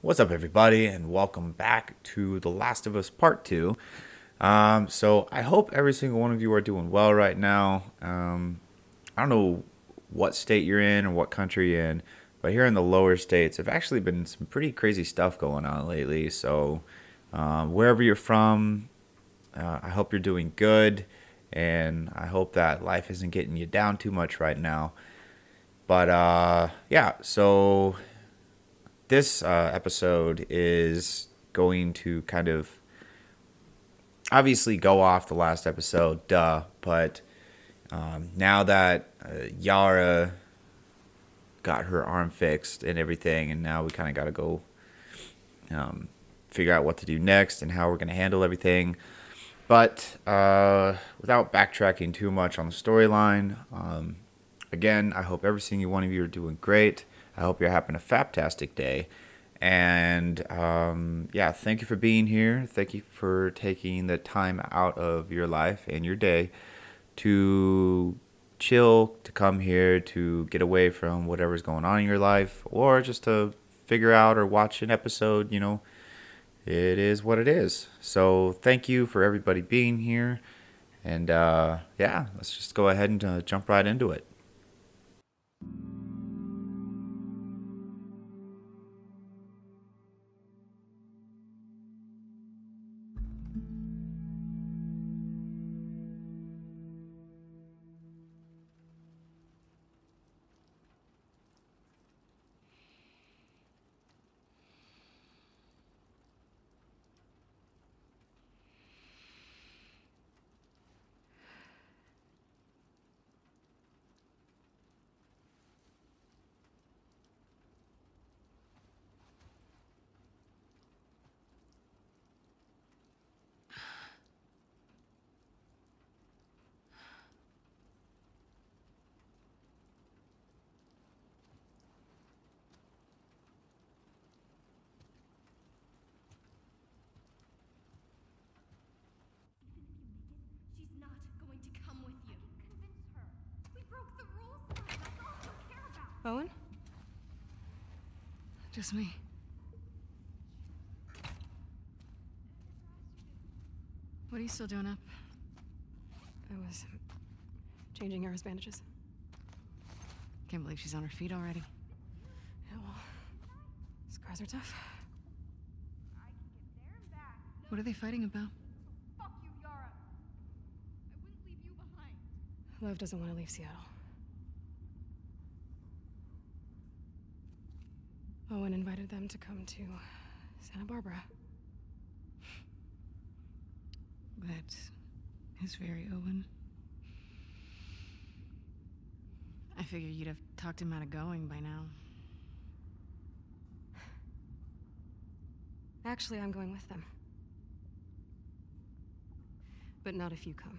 What's up, everybody, and welcome back to The Last of Us Part 2. So I hope every single one of you are doing well right now. I don't know what state you're in or what country you're in, but here in the lower states, there've actually been some pretty crazy stuff going on lately. So wherever you're from, I hope you're doing good, and I hope that life isn't getting you down too much right now. But yeah, so this episode is going to kind of obviously go off the last episode, duh. But now that Yara got her arm fixed and everything, and now we kind of got to go figure out what to do next and how we're going to handle everything. But without backtracking too much on the storyline, again, I hope every single one of you are doing great. I hope you're having a Faptastic day. And yeah, thank you for being here. Thank you for taking the time out of your life and your day to chill, to come here, to get away from whatever's going on in your life, or just to figure out or watch an episode. It is what it is. So thank you for everybody being here. And yeah, let's just go ahead and jump right into it. She's not going to come with you. Convince her. We broke the rules tonight. That's all you care about. Owen? Just me. What are you still doing up? I was changing Yara's bandages. Can't believe she's on her feet already. Yeah, well, scars are tough. I can get there and back. No, What are they fighting about? fuck you, Yara. I wouldn't leave you behind. Lev doesn't want to leave Seattle. Owen invited them to come to Santa Barbara. That is very Owen. I figured you'd have talked him out of going by now. Actually, I'm going with them. But not if you come.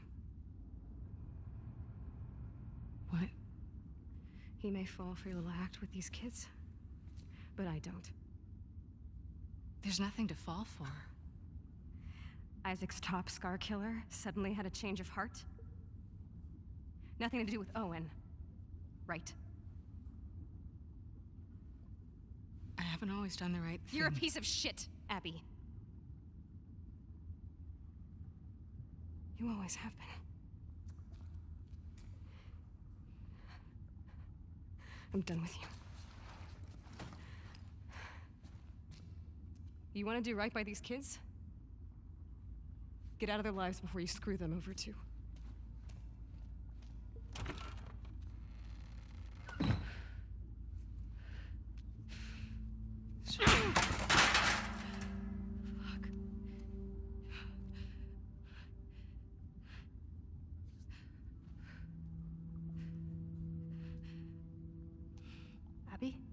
What? He may fall for your little act with these kids, but I don't. There's nothing to fall for. Isaac's top scar killer suddenly had a change of heart? Nothing to do with Owen, right? I haven't always done the right thing. You're a piece of shit, Abby. You always have been. I'm done with you. You want to do right by these kids? Get out of their lives before you screw them over too. Fuck. Abby?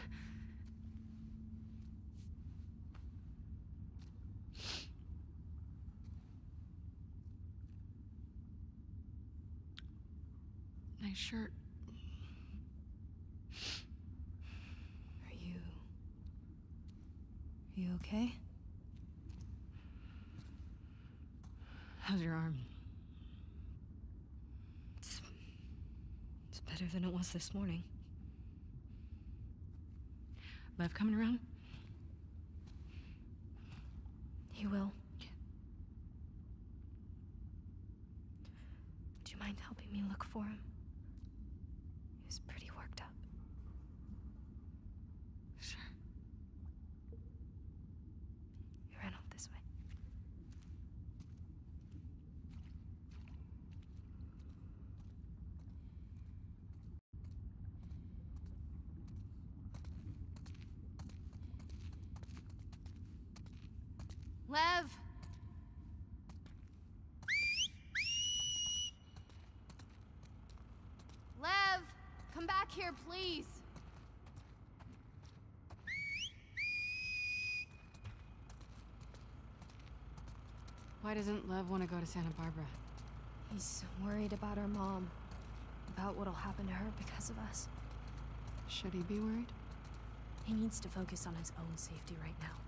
Nice shirt. Are you okay? How's your arm? It's better than it was this morning. Lev coming around? He will. Do you mind helping me look for him? He was pretty worked up. Sure. He ran off this way. Lev! Lev! Come back here, please! Why doesn't Lev want to go to Santa Barbara? He's worried about our mom. About what'll happen to her because of us. Should he be worried? He needs to focus on his own safety right now.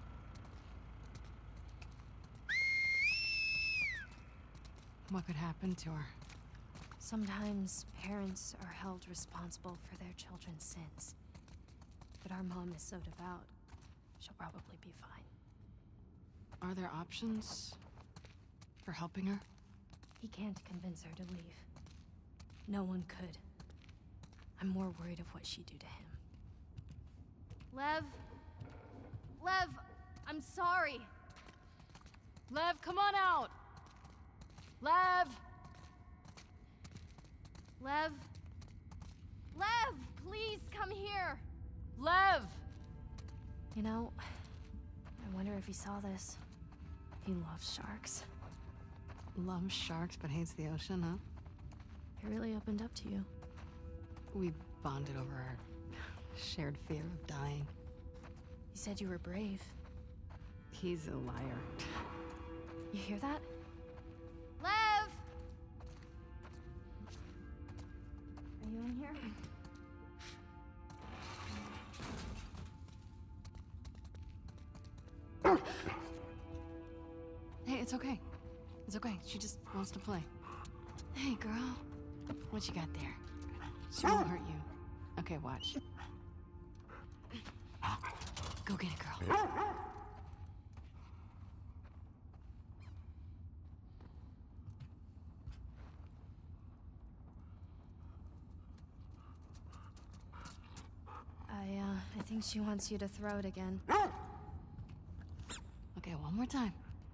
What could happen to her? Sometimes parents are held responsible for their children's sins. But our mom is so devout, she'll probably be fine. Are there options for helping her? He can't convince her to leave. No one could. I'm more worried of what she'd do to him. Lev? Lev, I'm sorry. Lev, come on out! Lev! Lev? Lev, please come here! Lev! You know, I wonder if he saw this. He loves sharks. Loves sharks but hates the ocean, huh? He really opened up to you. We bonded over our shared fear of dying. He said you were brave. He's a liar. You hear that? Lev! Are you in here? Hey, it's okay. It's okay. She just wants to play. Hey, girl. What you got there? She won't hurt you. Okay, watch. Go get it, girl. I think she wants you to throw it again. Okay, one more time.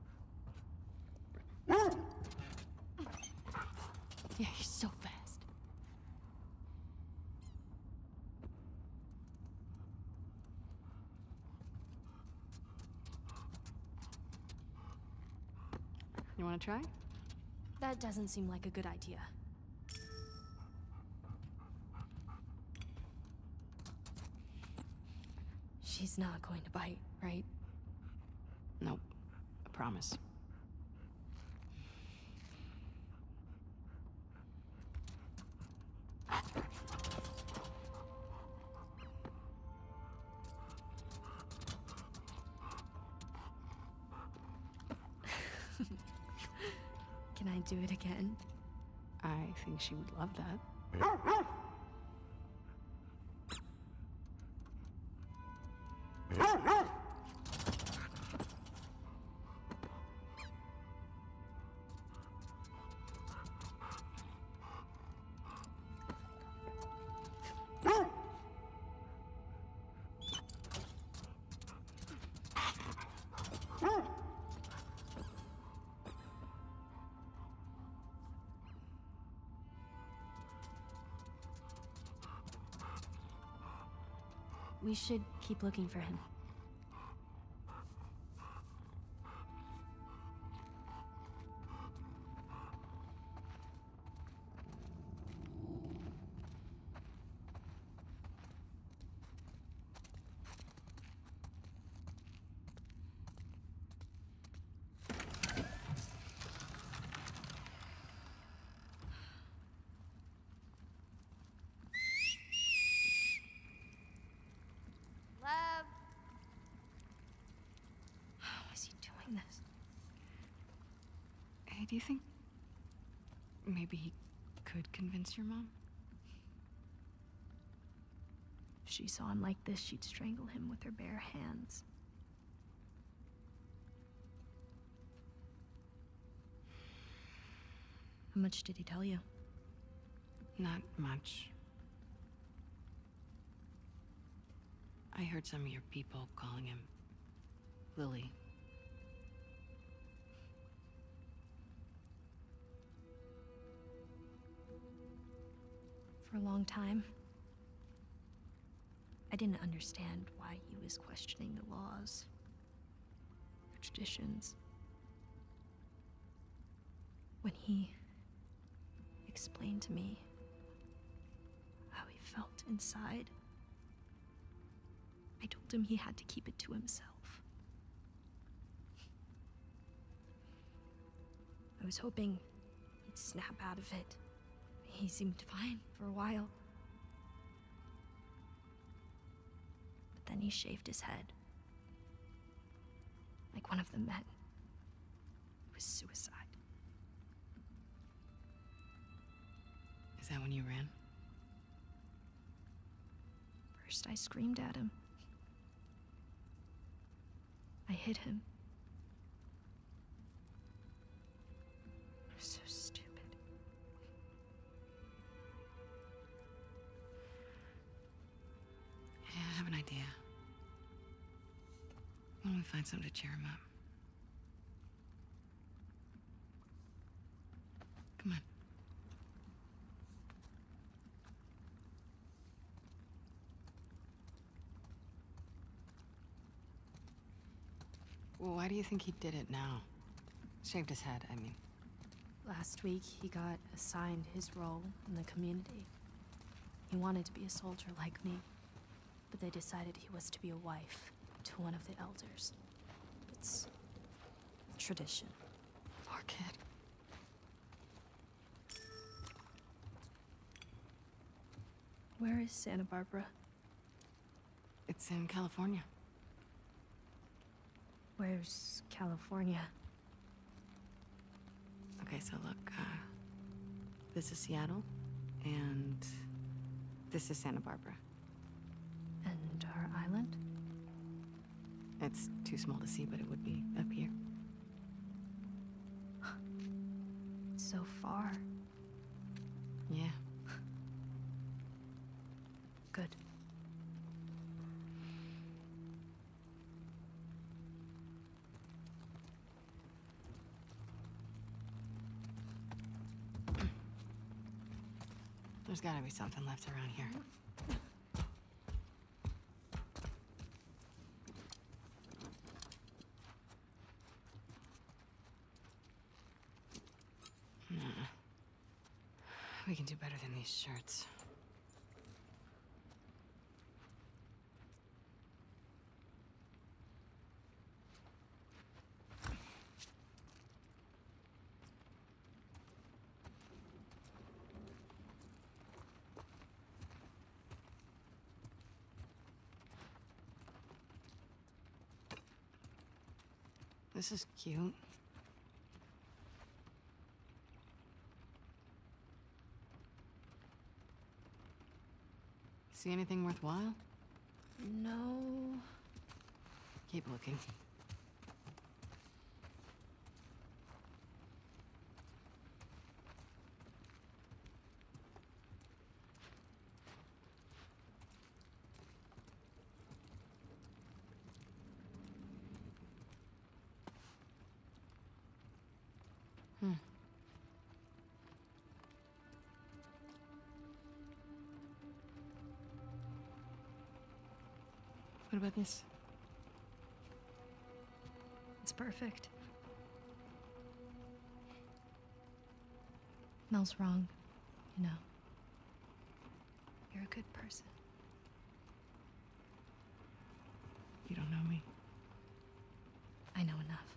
Yeah, you're so fast. You want to try? That doesn't seem like a good idea. She's not going to bite, right? Nope. I promise. Can I do it again? I think she would love that. We should keep looking for him. Lev! How is he doing this? Hey, do you think maybe he could convince your mom? If she saw him like this, she'd strangle him with her bare hands. How much did he tell you? Not much. I heard some of your people calling him Lily. For a long time, I didn't understand why he was questioning the laws, the traditions. When he explained to me how he felt inside, I told him he had to keep it to himself. I was hoping he'd snap out of it. He seemed fine for a while. But then he shaved his head. Like one of the men. It was suicide. Is that when you ran? First, I screamed at him. I hit him. I was so stupid. Yeah, I have an idea. Why don't we find something to cheer him up? Come on. Well, why do you think he did it now? Shaved his head, I mean. Last week, he got assigned his role in the community. He wanted to be a soldier like me, but they decided he was to be a wife to one of the elders. It's tradition. Poor kid. Where is Santa Barbara? It's in California. Where's California? Okay, so look, this is Seattle, and this is Santa Barbara. And our island? It's too small to see, but it would be up here. It's so far. Yeah. Good. There's gotta be something left around here. Nah. We can do better than these shirts. This is cute. See anything worthwhile? No. Keep looking. What about this? It's perfect. Mel's wrong, you know. You're a good person. You don't know me. I know enough.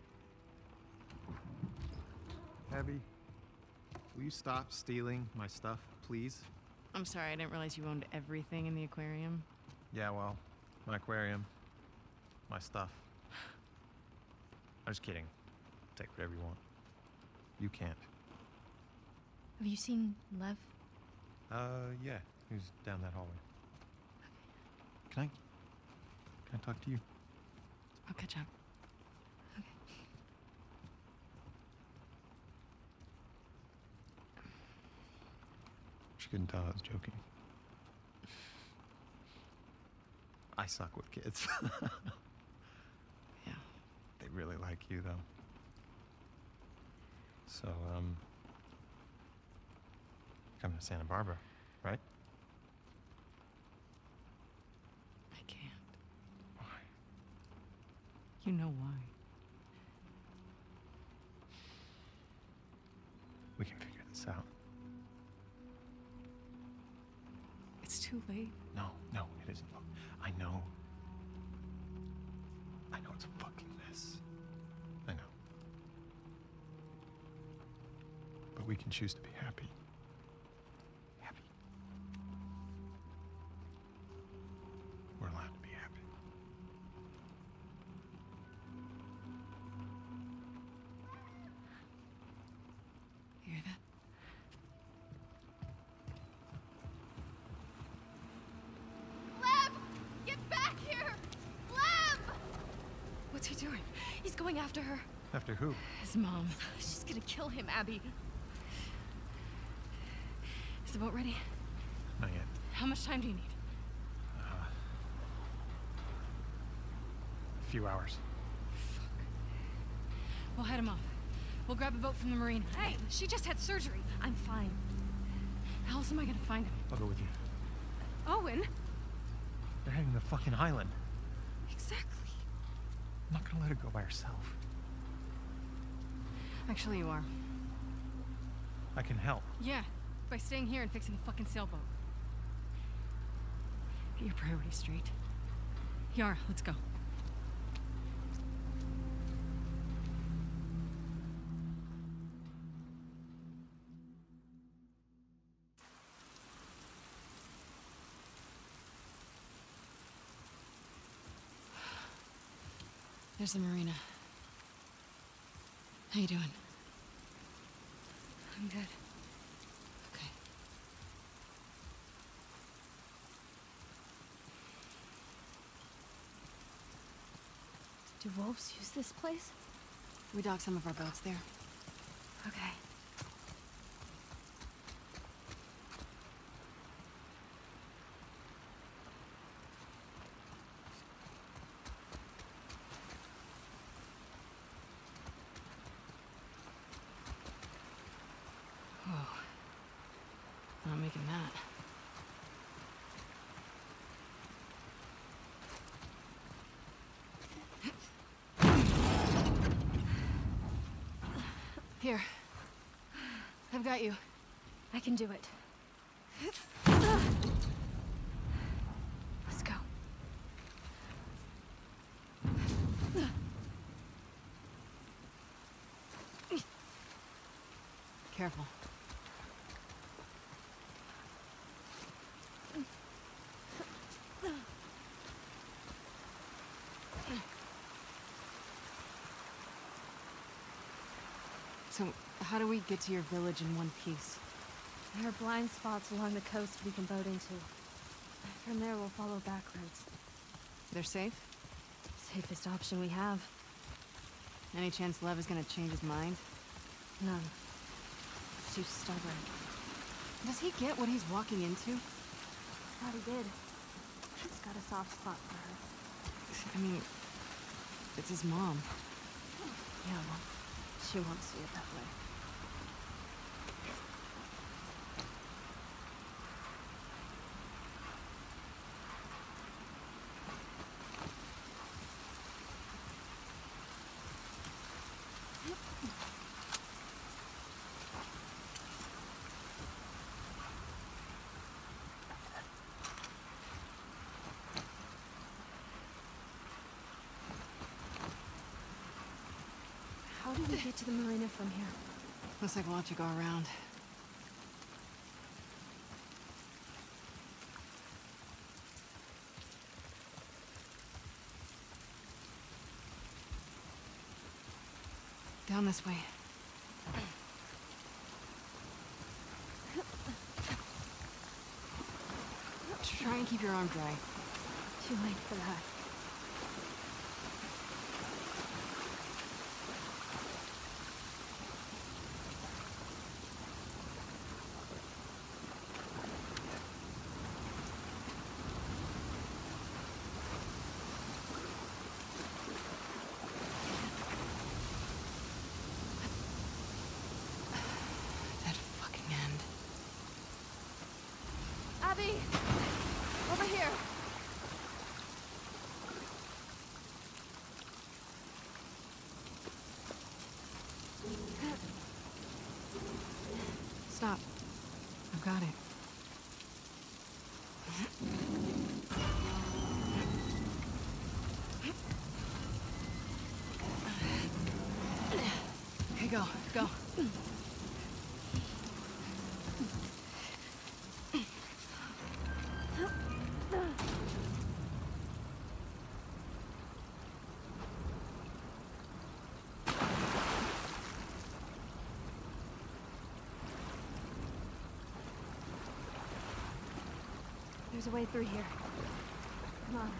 Abby, will you stop stealing my stuff, please? I'm sorry, I didn't realize you owned everything in the aquarium. Yeah, well, my aquarium, my stuff. I'm just kidding. Take whatever you want. You can't. Have you seen Lev? Yeah, he's down that hallway. Can I talk to you? I'll catch up. Okay. couldn't tell I was joking. I suck with kids. Yeah. They really like you, though. So, coming to Santa Barbara, right? I can't. Why? You know why. We can figure this out. It's too late. No, it isn't. Look, I know. I know it's a fucking mess. I know. But we can choose to be happy. Happy. We're allowed to be happy. You hear that? Lev! Get back here! Lev! What's he doing? He's going after her. After who? His mom. She's gonna kill him, Abby. Is the boat ready? Not yet. How much time do you need? A few hours. We'll head him off. We'll grab a boat from the marina. Hey, she just had surgery. I'm fine. How else am I gonna find him? I'll go with you. Owen? They're heading to the fucking island. Exactly. I'm not gonna let her go by herself. Actually, you are. I can help. Yeah, by staying here and fixing the fucking sailboat. Get your priorities straight. Yara, let's go. There's the marina. How you doing? I'm good. Okay. Do wolves use this place? We dock some of our boats there. Okay. Whoa. Not making that. Here. I've got you. I can do it. Let's go. Careful. So, how do we get to your village in one piece? There are blind spots along the coast we can boat into. From there, we'll follow back roads. They're safe? Safest option we have. Any chance Lev is gonna change his mind? None. He's too stubborn. Does he get what he's walking into? Thought he did. He's got a soft spot for her. I mean, it's his mom. Yeah, well, she won't see it that way. How do we get to the marina from here? Looks like we'll have to go around. Down this way. Try and keep your arm dry. Too late for that. stop. I've got it. Okay, go, go. There's a way through here. Come on.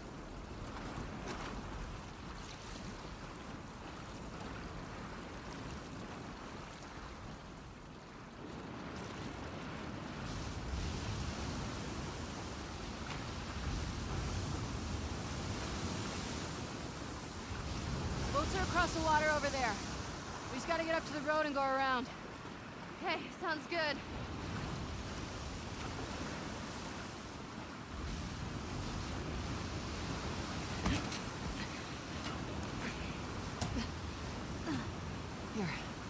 Boats are across the water over there. We just gotta get up to the road and go around. Okay, sounds good. Here.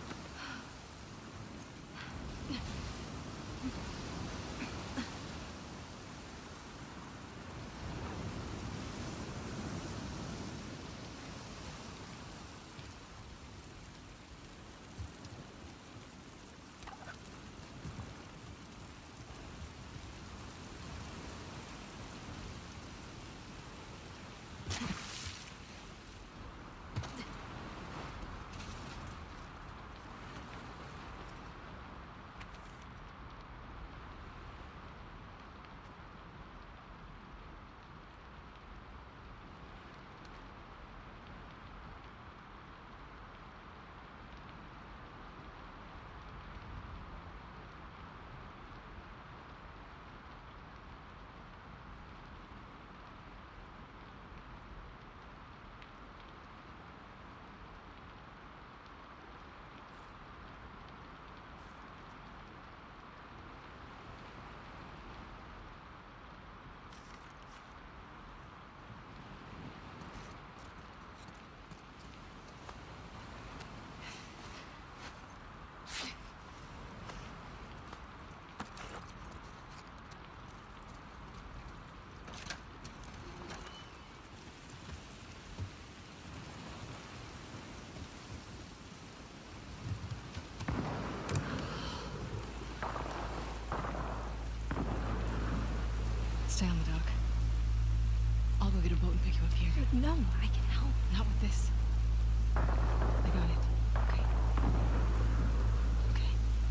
Stay on the dock. I'll go get a boat and pick you up here. No, I can help. Not with this. I got it. Okay. Okay.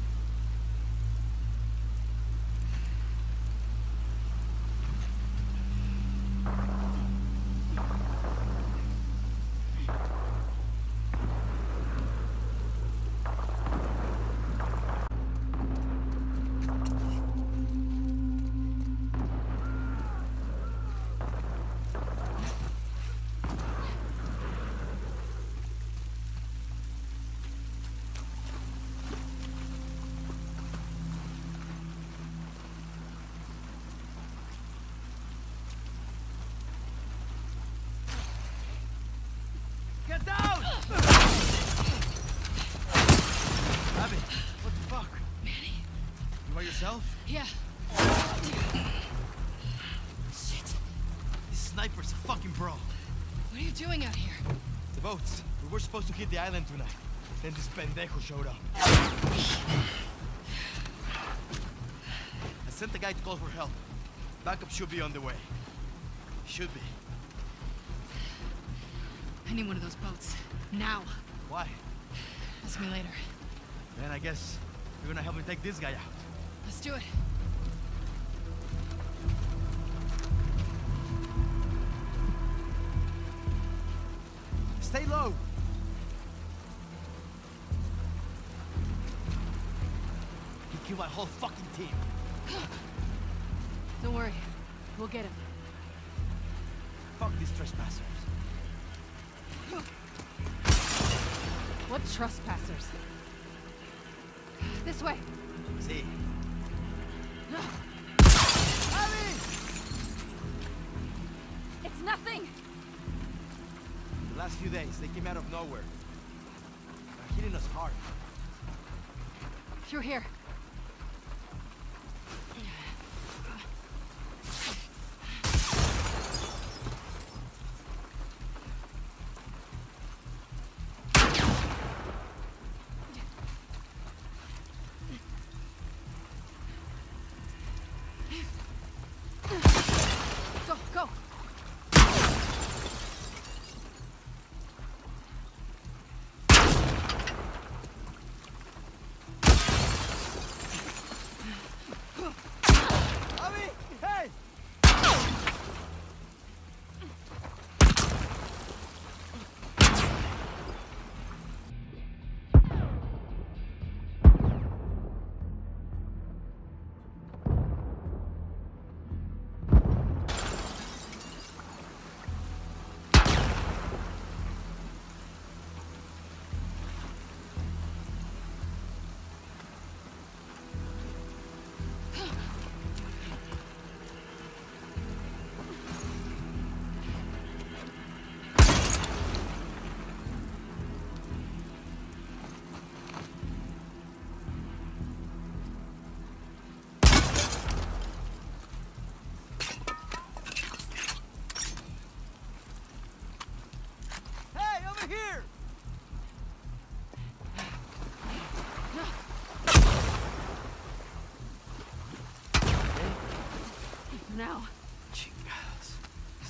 Get down! Abby, what the fuck? Manny? You by yourself? Yeah. Shit. This sniper's a fucking pro. What are you doing out here? The boats. We were supposed to hit the island tonight. Then this pendejo showed up. I sent the guy to call for help. Backup should be on the way. Should be. I need one of those boats. Now. Why? Ask me later. Then I guess you're gonna help me take this guy out. Let's do it. Stay low! He killed my whole fucking team. Don't worry. We'll get him. Fuck these trespassers. What trespassers? This way. See? It's nothing! The last few days, they came out of nowhere. They're hitting us hard. Through here.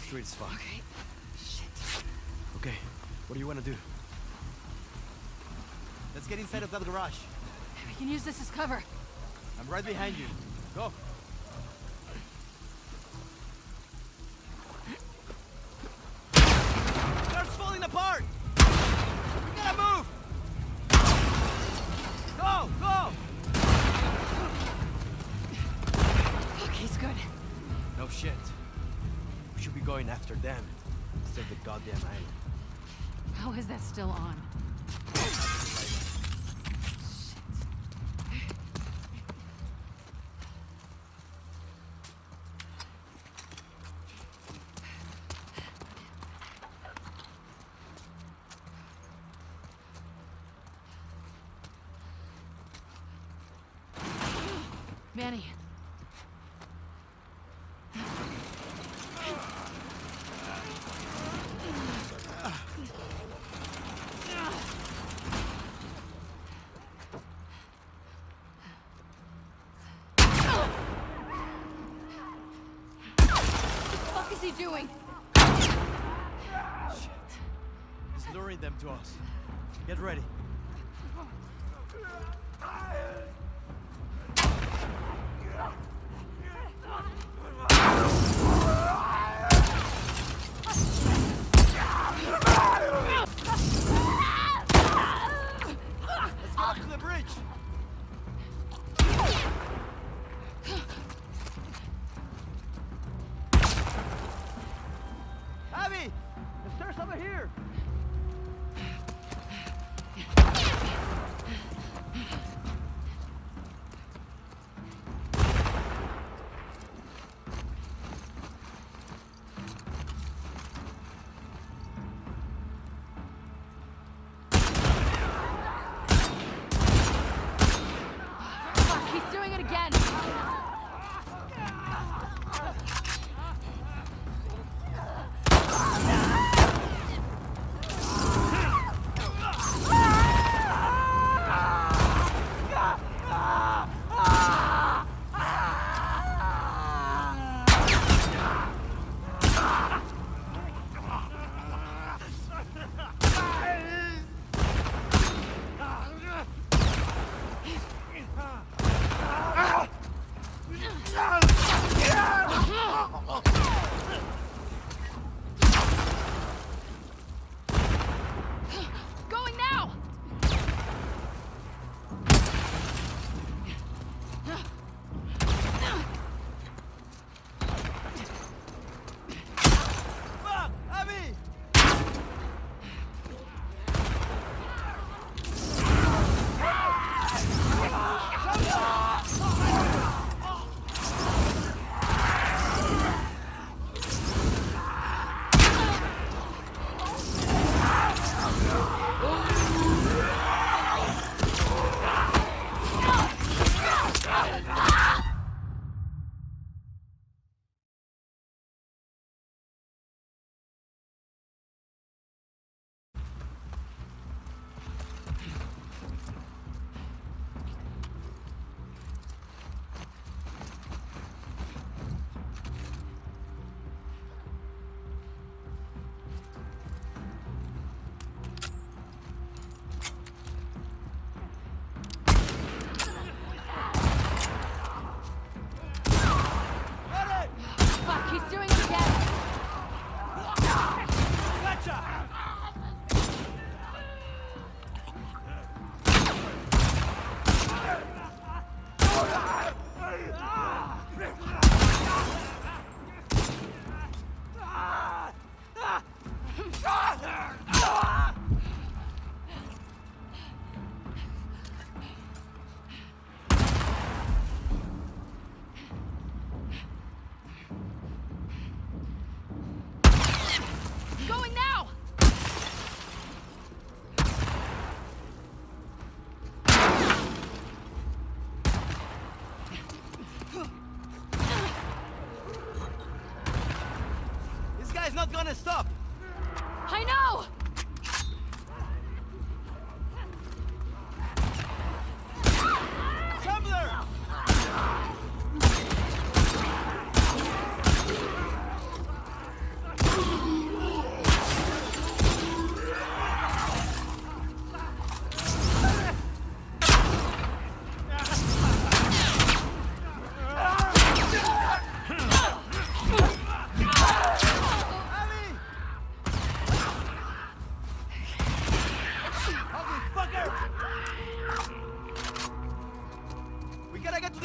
straight as fuck. Okay. Shit. Okay, what do you want to do? Let's get inside of that garage. We can use this as cover. I'm right behind you. Go. Car's falling apart! We gotta move! Go! Go! Fuck, he's good. No shit. We should be going after them instead of the goddamn island. How is that still on? Manny. What is he doing? Shit. He's luring them to us. Get ready. Let's go to the bridge. Abby! The stairs over here! Fuck, he's doing it again!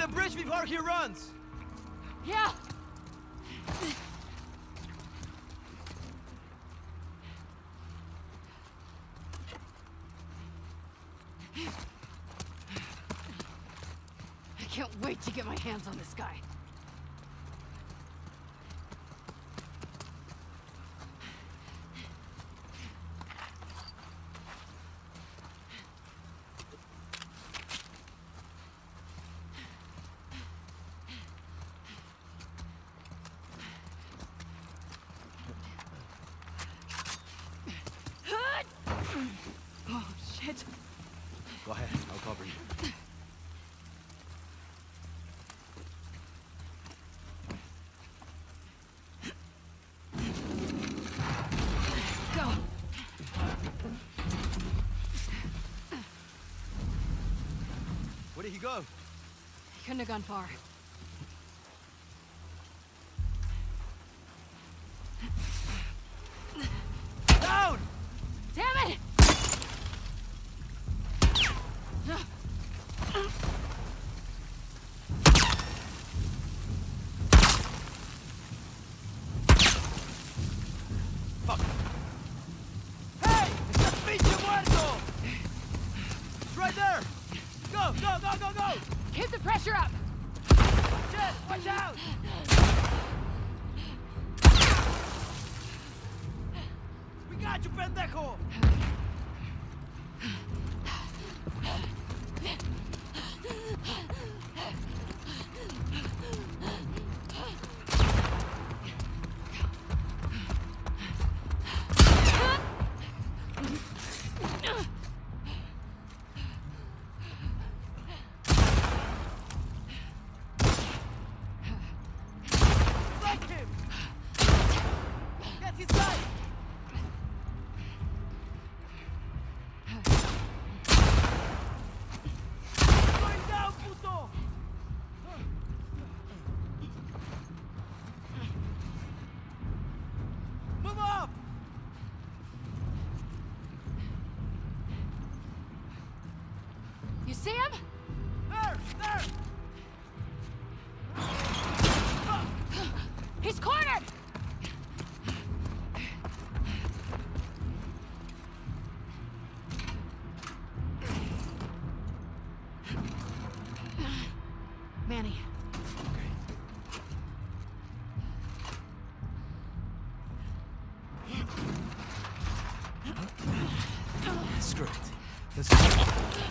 the bridge before he runs! Yeah! I can't wait to get my hands on this guy. Oh, shit. Go ahead, I'll cover you. Go. Where did he go? He couldn't have gone far. Down! Damn it! Fuck! Hey! It's a pinche muerto! It's right there! Go, go, go, go, go! Keep the pressure up! Shit! Watch out! We got you, pendejo! Flank him! Get his side! Going down, puto! Move up! You see him? There! There! He's cornered! Manny. Screw it. Let's go.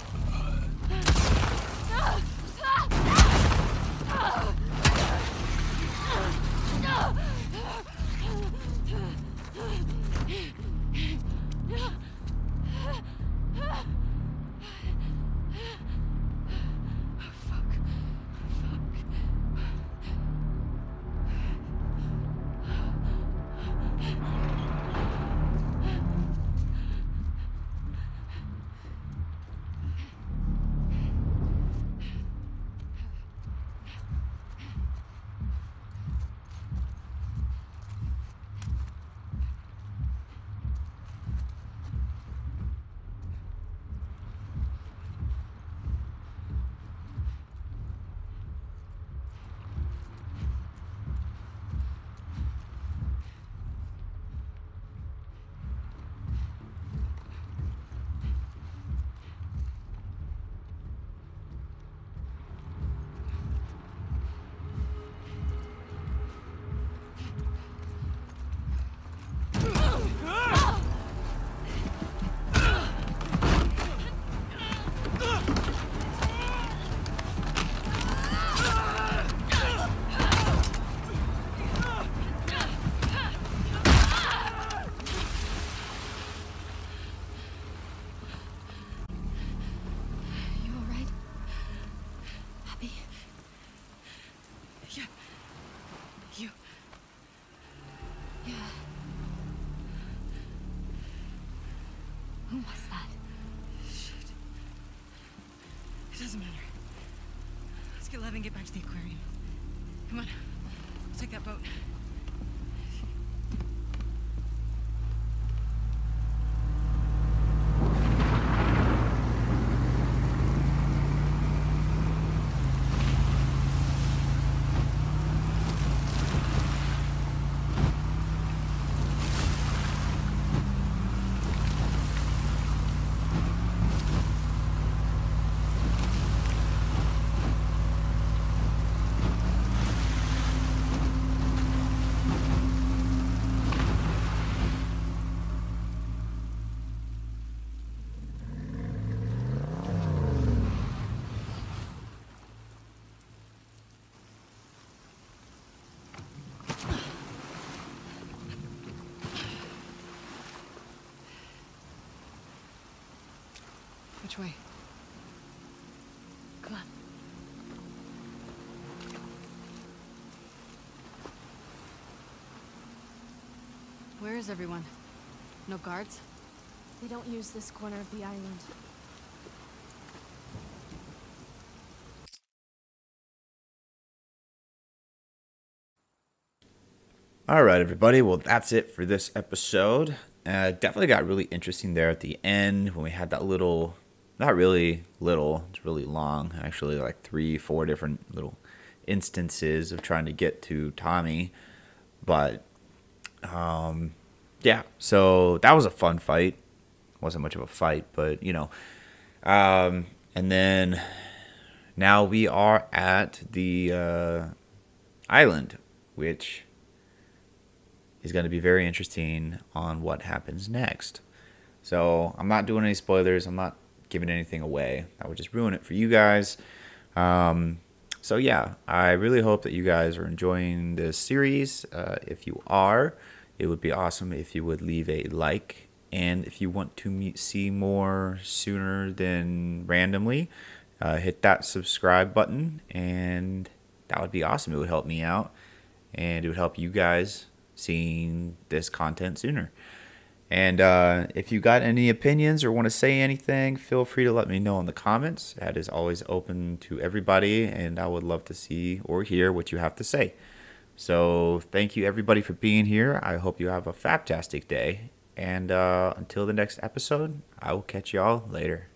Who was that? Shit. It doesn't matter. Let's get Lev and get back to the aquarium. Come on. We'll take that boat. Which way? Come on. Where is everyone? No guards? They don't use this corner of the island. All right, everybody. Well, that's it for this episode. Definitely got really interesting there at the end when we had that little, not really little, it's really long, actually, like 3-4 different little instances of trying to get to Tommy. But, yeah, so that was a fun fight. Wasn't much of a fight, but, you know. And then now we are at the island, which is going to be very interesting on what happens next. So I'm not doing any spoilers. I'm not giving anything away. I would just ruin it for you guys. So yeah, I really hope that you guys are enjoying this series. If you are, it would be awesome if you would leave a like. And if you want to see more sooner than randomly, hit that subscribe button. And that would be awesome. It would help me out. And it would help you guys seeing this content sooner. And if you got any opinions or want to say anything, feel free to let me know in the comments. That is always open to everybody, and I would love to see or hear what you have to say. So thank you everybody for being here. I hope you have a faptastic day. And until the next episode, I will catch y'all later.